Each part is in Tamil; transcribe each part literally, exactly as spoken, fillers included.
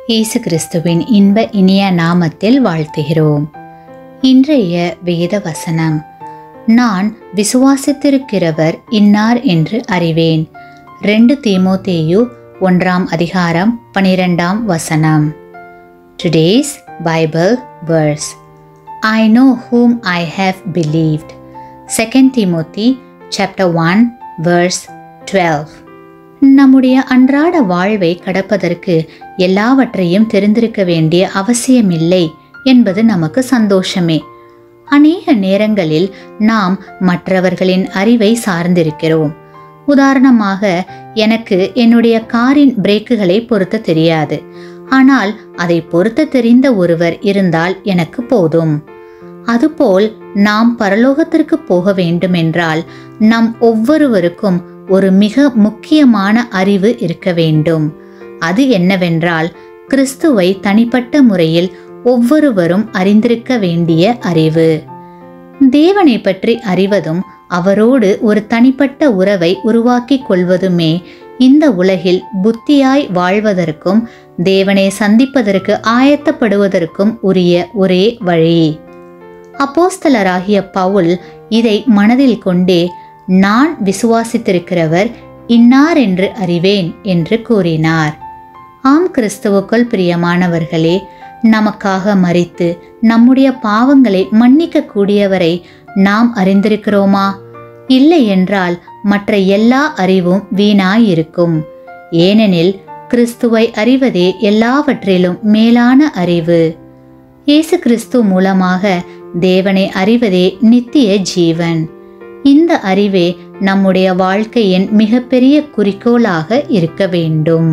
இயேசு கிறிஸ்துவின் இன்ப இனிய நாமத்தில் வாழ்த்துகிறோம். இன்றைய வேத வசனம், நான் விசுவாசித்திருக்கிறவர் இன்னார் என்று அறிவேன். ரெண்டு தீமோத்தேயு ஒன்றாம் அதிகாரம் பனிரெண்டாம் வசனம். Today's Bible verse, I know whom I have believed. Second Timothy chapter one verse twelve. நம்முடைய அன்றாட வாழ்வை கடப்பதற்கு எல்லாவற்றையும் தெரிந்திருக்க வேண்டிய அவசியமில்லை என்பது நமக்கு சந்தோஷமே. அநேக நேரங்களில் நாம் மற்றவர்களின் அறிவை சார்ந்திருக்கிறோம். உதாரணமாக, எனக்கு என்னுடைய காரின் பிரேக்குகளை பொருத்த தெரியாது. ஆனால் அதை பொருத்த தெரிந்த ஒருவர் இருந்தால் எனக்கு போதும். அதுபோல் நாம் பரலோகத்திற்கு போக வேண்டுமென்றால் நம் ஒவ்வொருவருக்கும் ஒரு மிக முக்கியமான அறிவு இருக்க வேண்டும். அது என்னவென்றால், கிறிஸ்துவை தனிப்பட்ட முறையில் ஒவ்வொருவரும் அறிந்திருக்க வேண்டிய அறிவு. தேவனை பற்றி அறிவதும் அவரோடு ஒரு தனிப்பட்ட உறவை உருவாக்கி கொள்வதுமே இந்த உலகில் புத்தியாய் வாழ்வதற்கும் தேவனை சந்திப்பதற்கு ஆயத்தப்படுவதற்கும் உரிய ஒரே வழி. அப்போஸ்தலராகிய பவுல் இதை மனதில் கொண்டே நான் விசுவாசித்திருக்கிறவர் இன்னார் என்று அறிவேன் என்று கூறினார். ஆம், கிறிஸ்துவுக்குள் பிரியமானவர்களே, நமக்காக மரித்து நம்முடைய பாவங்களை மன்னிக்க கூடியவரை நாம் அறிந்திருக்கிறோமா? இல்லை என்றால் மற்ற எல்லா அறிவும் வீணாயிருக்கும். ஏனெனில் கிறிஸ்துவை அறிவதே எல்லாவற்றிலும் மேலான அறிவு. இயேசு கிறிஸ்து மூலமாக தேவனை அறிவதே நித்திய ஜீவன். இந்த அறிவே நம்முடைய வாழ்க்கையின் மிகப்பெரிய குறிக்கோளாக இருக்க வேண்டும்.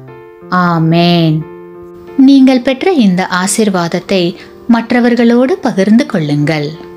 ஆமேன். நீங்கள் பெற்ற இந்த ஆசீர்வாதத்தை மற்றவர்களோடு பகிர்ந்து கொள்ளுங்கள்.